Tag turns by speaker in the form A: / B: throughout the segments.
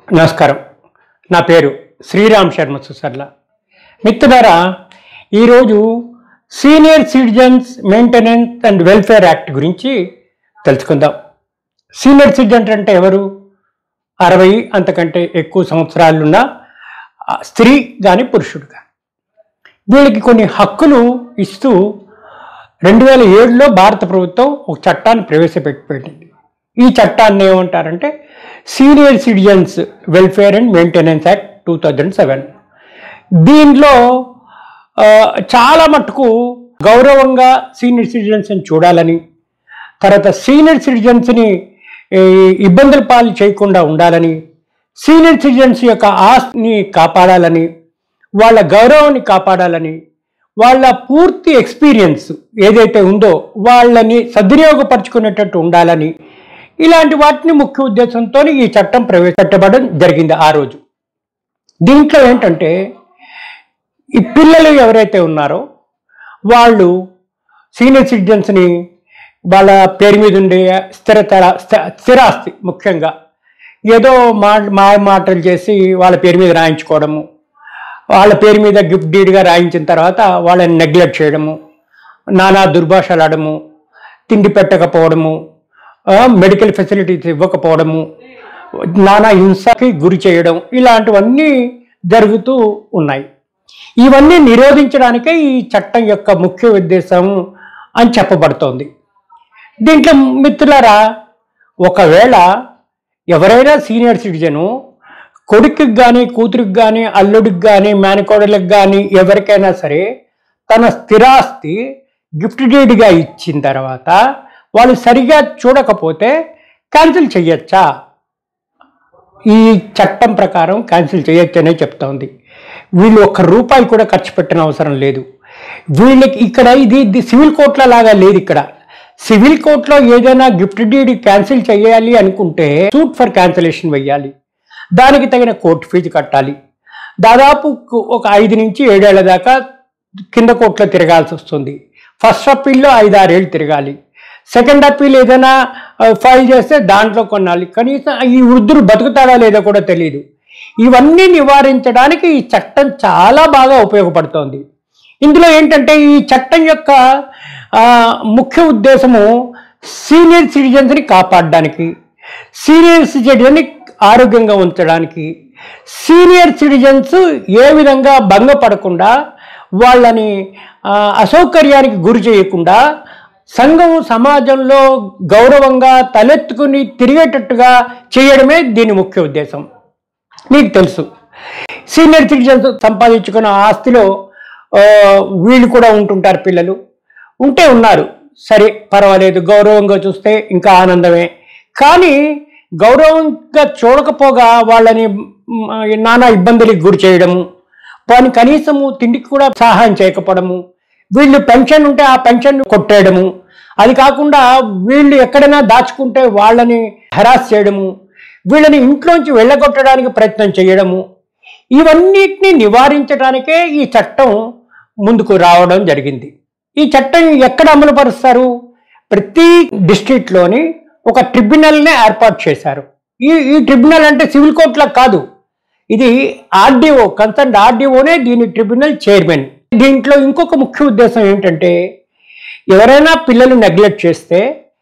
A: నమస్కారం. నా పేరు శ్రీరామ్ శర్మ సుసర్ల. మిత్రులారా, ఈరోజు senior citizens maintenance and welfare act గురించి తెలుసుకుందాం. సీనియర్ సిటిజన్ అంటే ఎవరు? 60 అంతకంటే ఎక్కువ సంవత్సరాలున్న స్త్రీ కానీ పురుషుడు కానీ. వీళ్ళకి కొన్ని హక్కులు ఇస్తూ 2007లో భారత ప్రభుత్వం ఒక చట్టాన్ని ప్రవేశపెట్టింది. ఈ చట్టాన్ని ఏమంటారంటే senior citizens welfare and maintenance act 2007. దీనిలో చాలా మటుకు గౌరవంగా సీనియర్ సిటిజన్స్ని చూడాలని, తర్వాత సీనియర్ సిటిజన్స్ని ఇబ్బందుల పాలు చేయకుండా ఉండాలని, సీనియర్ సిటిజన్స్ యొక్క ఆస్తిని కాపాడాలని, వాళ్ళ గౌరవాన్ని కాపాడాలని, వాళ్ళ పూర్తి ఎక్స్పీరియన్స్ ఏదైతే ఉందో వాళ్ళని సద్వినియోగపరచుకునేటట్టు ఉండాలని, ఇలాంటి వాటిని ముఖ్య ఉద్దేశంతో ఈ చట్టం ప్రవేశపెట్టబడడం జరిగింది ఆ రోజు. దీంట్లో ఏంటంటే ఈ పిల్లలు ఎవరైతే ఉన్నారో వాళ్ళు సీనియర్ సిటిజన్స్ని వాళ్ళ పేరు మీద ఉండే స్థిరాస్తి, ముఖ్యంగా ఏదో మాటలు చేసి వాళ్ళ పేరు మీద రాయించుకోవడము, వాళ్ళ పేరు మీద గిఫ్ట్ డీడ్గా రాయించిన తర్వాత వాళ్ళని నెగ్లెక్ట్ చేయడము, నానా దుర్భాషలాడము, తిండి పెట్టకపోవడము, మెడికల్ ఫెసిలిటీస్ ఇవ్వకపోవడము, నానా హింసకి గురి చేయడం, ఇలాంటివన్నీ జరుగుతూ ఉన్నాయి. ఇవన్నీ నిరోధించడానికే ఈ చట్టం యొక్క ముఖ్య ఉద్దేశం అని చెప్పబడుతోంది. దీంట్లో మిత్రులారా, ఒకవేళ ఎవరైనా సీనియర్ సిటిజను కొడుకుకి కానీ, కూతురికి కానీ, అల్లుడికి కానీ, మేనకోడలకు కానీ ఎవరికైనా సరే తన స్థిరాస్తి గిఫ్ట్ డీడ్గా ఇచ్చిన తర్వాత వాళ్ళు సరిగా చూడకపోతే క్యాన్సిల్ చేయొచ్చా? ఈ చట్టం ప్రకారం క్యాన్సిల్ చేయొచ్చనే చెప్తోంది. వీళ్ళు ₹1 కూడా ఖర్చు పెట్టిన అవసరం లేదు. వీళ్ళకి ఇక్కడ ఇది సివిల్ కోర్టుల లాగా లేదు. ఇక్కడ సివిల్ కోర్టులో ఏదైనా గిఫ్ట్ డీడ్ క్యాన్సిల్ చేయాలి అనుకుంటే సూట్ ఫర్ క్యాన్సిలేషన్ వెయ్యాలి, దానికి తగిన కోర్టు ఫీజు కట్టాలి. దాదాపు ఒక 5 నుంచి 7 ఏళ్ల దాకా కింద కోర్టులో తిరగాల్సి వస్తుంది. ఫస్ట్ అప్పీల్లో 5-6 ఏళ్ళు తిరగాలి. సెకండ్ అప్పీల్ ఏదైనా ఫైల్ చేస్తే దాంట్లో కొనాలి. కనీసం ఈ వృద్ధుడు బతుకుతాడా లేదో కూడా తెలియదు. ఇవన్నీ నివారించడానికి ఈ చట్టం చాలా బాగా ఉపయోగపడుతోంది. ఇందులో ఏంటంటే ఈ చట్టం యొక్క ముఖ్య ఉద్దేశము సీనియర్ సిటిజన్స్ని కాపాడడానికి, సీనియర్ సిటిజన్ని ఆరోగ్యంగా ఉంచడానికి, సీనియర్ సిటిజన్స్ ఏ విధంగా భంగపడకుండా వాళ్ళని అసౌకర్యానికి గురి చేయకుండా సంఘం సమాజంలో గౌరవంగా తలెత్తుకుని తిరిగేటట్టుగా చేయడమే దీని ముఖ్య ఉద్దేశం. మీకు తెలుసు, సీనియర్ సిటిజన్స్ సంపాదించుకున్న ఆస్తిలో వీళ్ళు కూడా ఉంటుంటారు. పిల్లలు ఉన్నారు, సరే పర్వాలేదు, గౌరవంగా చూస్తే ఇంకా ఆనందమే. కానీ గౌరవంగా చూడకపోగా వాళ్ళని నానా ఇబ్బందులకు గురి చేయడము, వాని కనీసము తిండికి కూడా సహాయం చేయకపోవడము, వీళ్ళు పెన్షన్ ఉంటే ఆ పెన్షన్ కొట్టేయడము, అది కాకుండా వీళ్ళు ఎక్కడైనా దాచుకుంటే వాళ్ళని హెరాస్ చేయడము, వీళ్ళని ఇంట్లోంచి వెళ్ళగొట్టడానికి ప్రయత్నం చేయడము, ఇవన్నిటిని నివారించడానికే ఈ చట్టం ముందుకు రావడం జరిగింది. ఈ చట్టం ఎక్కడ అమలు పరుస్తారు? ప్రతి డిస్ట్రిక్ట్లోని ఒక ట్రిబ్యునల్నే ఏర్పాటు చేశారు. ఈ ట్రిబ్యునల్ అంటే సివిల్ కోర్టులకు కాదు, ఇది ఆర్డీఓ, కన్సర్న్ ఆర్డీఓనే దీని ట్రిబ్యునల్ చైర్మన్. దీంట్లో ఇంకొక ముఖ్య ఉద్దేశం ఏంటంటే ఎవరైనా పిల్లలు నెగ్లెక్ట్ చేస్తే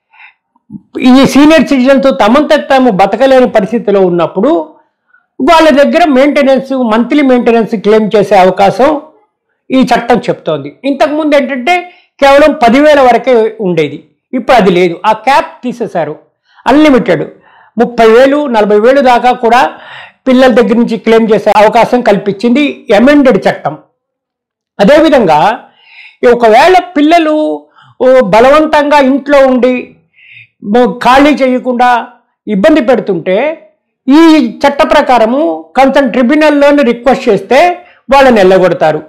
A: ఈ సీనియర్ సిటిజన్తో తమంత తాము బతకలేని పరిస్థితిలో ఉన్నప్పుడు వాళ్ళ దగ్గర మంత్లీ మెయింటెనెన్స్ క్లెయిమ్ చేసే అవకాశం ఈ చట్టం చెప్తోంది. ఇంతకుముందు ఏంటంటే కేవలం 10,000 వరకే ఉండేది, ఇప్పుడు అది లేదు. ఆ క్యాప్ తీసేశారు, అన్లిమిటెడ్ 30,000, 40,000 దాకా కూడా పిల్లల దగ్గర నుంచి క్లెయిమ్ చేసే అవకాశం కల్పించింది అమెండెడ్ చట్టం. అదేవిధంగా ఒకవేళ పిల్లలు బలవంతంగా ఇంట్లో ఉండి ఖాళీ చేయకుండా ఇబ్బంది పెడుతుంటే ఈ చట్ట ప్రకారము కన్సర్న్ ట్రిబ్యునల్లోని రిక్వెస్ట్ చేస్తే వాళ్ళని వెళ్ళగొడతారు.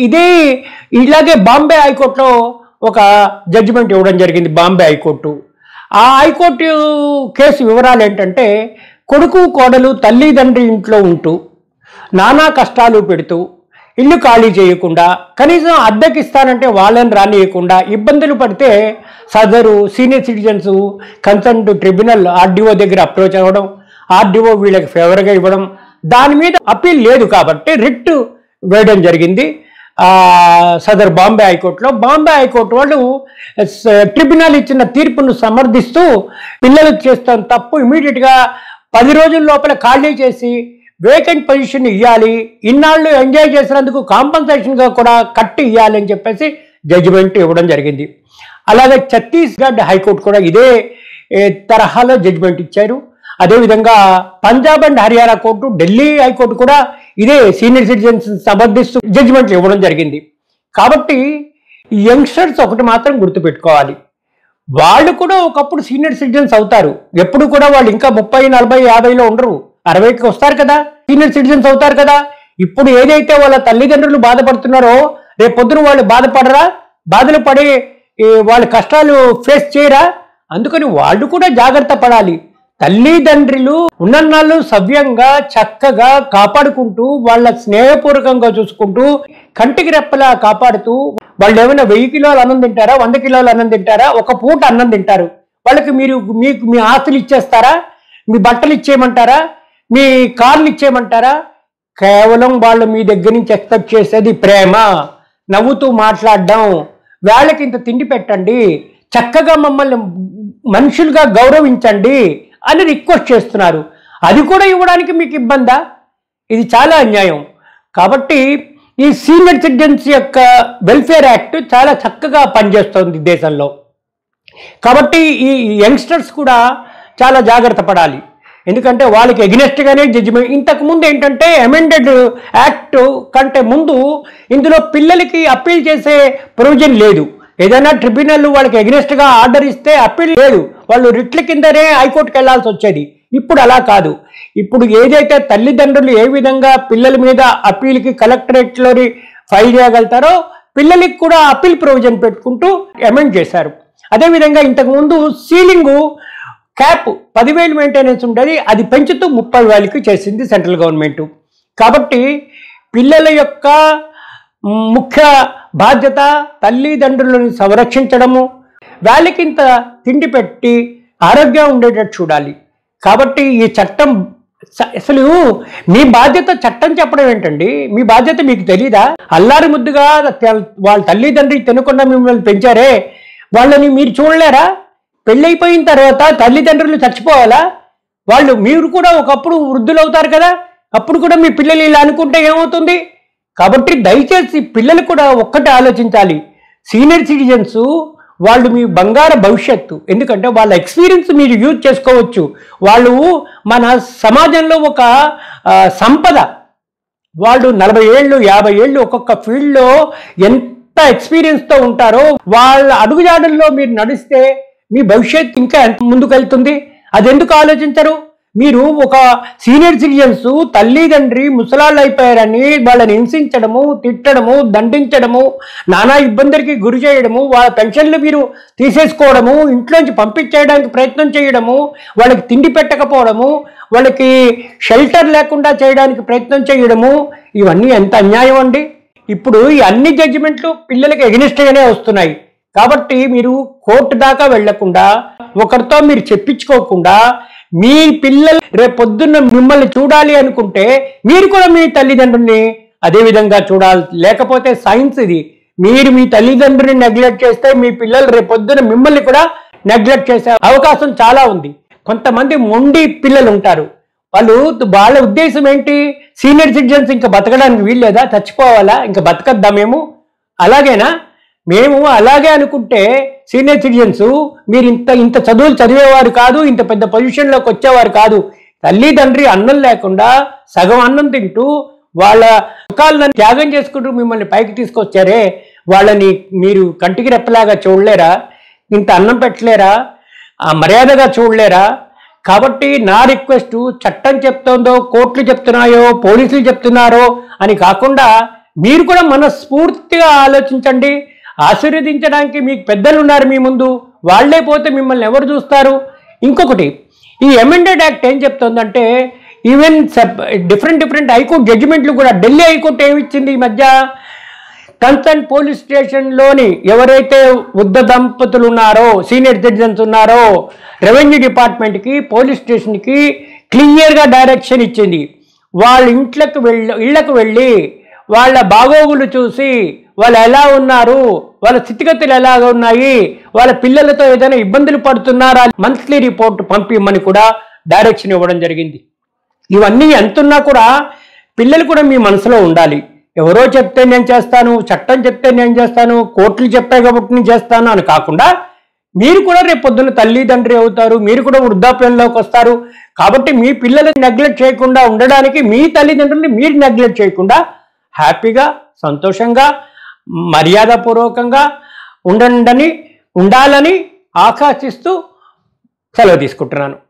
A: ఇలాగే బాంబే హైకోర్టులో ఒక జడ్జిమెంట్ ఇవ్వడం జరిగింది. బాంబే హైకోర్టు, ఆ హైకోర్టు కేసు వివరాలు ఏంటంటే కొడుకు కోడలు తల్లిదండ్రి ఇంట్లో ఉంటూ నానా కష్టాలు పెడుతూ ఇల్లు ఖాళీ చేయకుండా, కనీసం అద్దెకిస్తానంటే వాళ్ళని రానియకుండా ఇబ్బందులు పడితే సదరు senior citizens concern tribunal RDO దగ్గర అప్రోచ్ అవ్వడం, ఆర్డీఓ వీళ్ళకి ఫేవర్గా ఇవ్వడం, దాని మీద అప్పీల్ లేదు కాబట్టి రిట్ వేయడం జరిగింది సదర్ బాంబే హైకోర్టులో. బాంబే హైకోర్టు వాళ్ళు ట్రిబ్యునల్ ఇచ్చిన తీర్పును సమర్థిస్తూ పిల్లలు చేస్తున్న తప్పు ఇమీడియట్గా 10 రోజుల లోపల ఖాళీ చేసి వేకెంట్ పొజిషన్ ఇవ్వాలి, ఇన్నాళ్ళు ఎంజాయ్ చేసినందుకు కాంపన్సేషన్గా కూడా కట్టి ఇవ్వాలి అని చెప్పేసి జడ్జిమెంట్ ఇవ్వడం జరిగింది. అలాగే ఛత్తీస్గఢ్ హైకోర్టు కూడా ఇదే తరహాలో జడ్జిమెంట్ ఇచ్చారు. అదేవిధంగా Punjab and Haryana court, Delhi high court కూడా ఇదే సీనియర్ సిటిజన్స్ సమర్థిస్తూ జడ్జిమెంట్లు ఇవ్వడం జరిగింది. కాబట్టి యంగ్స్టర్స్ ఒకటి మాత్రం గుర్తుపెట్టుకోవాలి, వాళ్ళు కూడా ఒకప్పుడు సీనియర్ సిటిజన్స్ అవుతారు. ఎప్పుడు కూడా వాళ్ళు ఇంకా 30, 40, 50లో ఉండరు, 60కి వస్తారు కదా, సీనియర్ సిటిజన్స్ అవుతారు కదా. ఇప్పుడు ఏదైతే వాళ్ళ తల్లిదండ్రులు బాధపడుతున్నారో రేపు పొద్దున వాళ్ళు బాధపడరా, బాధలు పడి వాళ్ళ కష్టాలు ఫేస్ చేయరా? అందుకని వాళ్ళు కూడా జాగ్రత్త పడాలి. తల్లిదండ్రులు ఉన్నన్నాళ్ళు సవ్యంగా చక్కగా కాపాడుకుంటూ వాళ్ళ స్నేహపూర్వకంగా చూసుకుంటూ కంటికి రెప్పలా కాపాడుతూ, వాళ్ళు ఏమైనా 1000 కిలోలు అన్నం తింటారా, 100 కిలోలు అన్నం తింటారా, ఒక పూట అన్నం తింటారు. వాళ్ళకి మీకు మీ ఆస్తులు ఇచ్చేస్తారా, మీ బట్టలు ఇచ్చేయమంటారా, మీ కార్లు ఇచ్చేయమంటారా? కేవలం వాళ్ళు మీ దగ్గర నుంచి ఎక్స్పెక్ట్ చేసేది ప్రేమ, నవ్వుతూ మాట్లాడడం, వాళ్ళకి ఇంత తిండి పెట్టండి, చక్కగా మమ్మల్ని మనుషులుగా గౌరవించండి అని రిక్వెస్ట్ చేస్తున్నారు. అది కూడా ఇవ్వడానికి మీకు ఇబ్బందా? ఇది చాలా అన్యాయం. కాబట్టి ఈ సీనియర్ సిటిజన్స్ యొక్క వెల్ఫేర్ యాక్ట్ చాలా చక్కగా పనిచేస్తుంది దేశంలో. కాబట్టి ఈ యంగ్స్టర్స్ కూడా చాలా జాగ్రత్త పడాలి. ఎందుకంటే వాళ్ళకి ఎగ్నెస్ట్గానే జడ్జిమెంట్. ఇంతకుముందు ఏంటంటే అమెండెడ్ యాక్ట్ కంటే ముందు ఇందులో పిల్లలకి అప్పీల్ చేసే ప్రొవిజన్ లేదు. ఏదైనా ట్రిబ్యునల్ వాళ్ళకి ఎగ్నెస్ట్గా ఆర్డర్ ఇస్తే అప్పీల్ లేదు, వాళ్ళు రిట్ల కిందనే హైకోర్టుకి వెళ్లాల్సి వచ్చేది. ఇప్పుడు అలా కాదు. ఇప్పుడు ఏదైతే తల్లిదండ్రులు ఏ విధంగా పిల్లల మీద అప్పీల్కి కలెక్టరేట్లోని ఫైల్ చేయగలుగుతారో పిల్లలకి కూడా అప్పీల్ ప్రొవిజన్ పెట్టుకుంటూ అమెండ్ చేశారు. అదేవిధంగా ఇంతకుముందు సీలింగు క్యాప్ 10,000 మెయింటెనెన్స్ ఉండేది, అది పెంచుతూ 30,000కి చేసింది సెంట్రల్ గవర్నమెంట్. కాబట్టి పిల్లల యొక్క ముఖ్య బాధ్యత తల్లిదండ్రులను సంరక్షించడము, వాళ్ళకింత తిండి పెట్టి ఆరోగ్యంగా ఉండేటట్టు చూడాలి. కాబట్టి ఈ చట్టం అసలు మీ బాధ్యత చట్టం చెప్పడం ఏంటండి? మీ బాధ్యత మీకు తెలీదా? అల్లారి ముద్దుగా వాళ్ళ తల్లిదండ్రులు తినకుండా మిమ్మల్ని పెంచారే, వాళ్ళని మీరు చూడలేరా? పెళ్ళైపోయిన తర్వాత తల్లిదండ్రులు చచ్చిపోవాలా? మీరు కూడా ఒకప్పుడు వృద్ధులు అవుతారు కదా, అప్పుడు కూడా మీ పిల్లలు ఇలా అనుకుంటే ఏమవుతుంది? కాబట్టి దయచేసి పిల్లలు కూడా ఒక్కటి ఆలోచించాలి. సీనియర్ సిటిజన్స్ వాళ్ళు మీ బంగారు భవిష్యత్తు. ఎందుకంటే వాళ్ళ ఎక్స్పీరియన్స్ మీరు యూజ్ చేసుకోవచ్చు. వాళ్ళు మన సమాజంలో ఒక సంపద. వాళ్ళు 40 ఏళ్ళు 50 ఏళ్ళు ఒక్కొక్క ఫీల్డ్లో ఎంత ఎక్స్పీరియన్స్తో ఉంటారో వాళ్ళ అడుగుజాడల్లో మీరు నడిస్తే మీ భవిష్యత్తు ఇంకా ఎంత ముందుకు వెళ్తుంది. అది ఎందుకు ఆలోచించరు? మీరు ఒక సీనియర్ సిటిజన్స్ తల్లిదండ్రి ముసలాళ్ళు అయిపోయారని వాళ్ళని హింసించడము, తిట్టడము, దండించడము, నానా ఇబ్బందులకి గురి చేయడము, వాళ్ళ పెన్షన్లు మీరు తీసేసుకోవడము, ఇంట్లోంచి పంపించేయడానికి ప్రయత్నం చేయడము, వాళ్ళకి తిండి పెట్టకపోవడము, వాళ్ళకి షెల్టర్ లేకుండా చేయడానికి ప్రయత్నం చేయడము, ఇవన్నీ ఎంత అన్యాయం అండి. ఇప్పుడు ఈ అన్ని జడ్జిమెంట్లు పిల్లలకి ఎగనిస్ట్గానే వస్తున్నాయి. కాబట్టి మీరు కోర్టు దాకా వెళ్లకుండా, ఒకరితో మీరు చెప్పించుకోకుండా, మీ పిల్లలు రేపొద్దున్న మిమ్మల్ని చూడాలి అనుకుంటే మీరు కూడా మీ తల్లిదండ్రుల్ని అదే విధంగా చూడాలి. లేకపోతే సైన్స్ ఇది, మీరు మీ తల్లిదండ్రుల్ని నెగ్లెక్ట్ చేస్తే మీ పిల్లలు రేపొద్దున మిమ్మల్ని కూడా నెగ్లెక్ట్ చేసే అవకాశం చాలా ఉంది. కొంతమంది మొండి పిల్లలు ఉంటారు. వాళ్ళ ఉద్దేశం ఏంటి? సీనియర్ సిటిజన్స్ ఇంకా బతకడానికి వీల్లేదా, చచ్చిపోవాలా, ఇంకా బతకద్దామేమో, అలాగేనా? మేము అలాగే అనుకుంటే సీనియర్ సిటిజన్స్ మీరు ఇంత చదువులు చదివేవారు కాదు, ఇంత పెద్ద పొజిషన్లోకి వచ్చేవారు కాదు. తల్లిదండ్రి అన్నం లేకుండా సగం అన్నం తింటూ వాళ్ళ సుఖాలను త్యాగం చేసుకుంటూ మిమ్మల్ని పైకి తీసుకొచ్చారే, వాళ్ళని మీరు కంటికి రెప్పలాగా చూడలేరా? ఇంత అన్నం పెట్టలేరా? మర్యాదగా చూడలేరా? కాబట్టి నా రిక్వెస్ట్, చట్టం చెప్తుందో, కోర్టులు చెప్తున్నాయో, పోలీసులు చెప్తున్నారో అని కాకుండా మీరు కూడా మనస్ఫూర్తిగా ఆలోచించండి. ఆశీర్వదించడానికి మీకు పెద్దలు ఉన్నారు మీ ముందు, వాళ్లే పోతే మిమ్మల్ని ఎవరు చూస్తారు? ఇంకొకటి, ఈ అమెండెడ్ యాక్ట్ ఏం చెప్తుందంటే ఈవెన్ డిఫరెంట్ హైకోర్టు జడ్జిమెంట్లు కూడా, ఢిల్లీ హైకోర్టు ఏమిచ్చింది ఈ మధ్య, కన్సర్న్ పోలీస్ స్టేషన్లోని ఎవరైతే వృద్ధ దంపతులు ఉన్నారో, సీనియర్ సిటిజన్స్ ఉన్నారో, రెవెన్యూ డిపార్ట్మెంట్కి, పోలీస్ స్టేషన్కి క్లియర్గా డైరెక్షన్ ఇచ్చింది. వాళ్ళ ఇళ్లకు వెళ్ళి వాళ్ళ బాగోగులు చూసి వాళ్ళు ఎలా ఉన్నారు, వాళ్ళ స్థితిగతులు ఎలాగ ఉన్నాయి, వాళ్ళ పిల్లలతో ఏదైనా ఇబ్బందులు పడుతున్నారా మంత్లీ రిపోర్ట్ పంపిమ్మని కూడా డైరెక్షన్ ఇవ్వడం జరిగింది. ఇవన్నీ ఎంతున్నా కూడా పిల్లలు కూడా మీ మనసులో ఉండాలి. ఎవరో చెప్తే నేను చేస్తాను, చట్టం చెప్తే నేను చేస్తాను, కోర్టులు చెప్పాయి కాబట్టి నేను చేస్తాను అని కాకుండా మీరు కూడా రేపు పొద్దున్న తల్లిదండ్రి అవుతారు, మీరు కూడా వృద్ధాప్యంలోకి వస్తారు. కాబట్టి మీ పిల్లలను నెగ్లెక్ట్ చేయకుండా ఉండడానికి మీ తల్లిదండ్రుల్ని మీరు నెగ్లెక్ట్ చేయకుండా హ్యాపీగా, సంతోషంగా, మర్యాదపూర్వకంగా ఉండాలని ఆకాంక్షిస్తూ సెలవు తీసుకుంటున్నాను.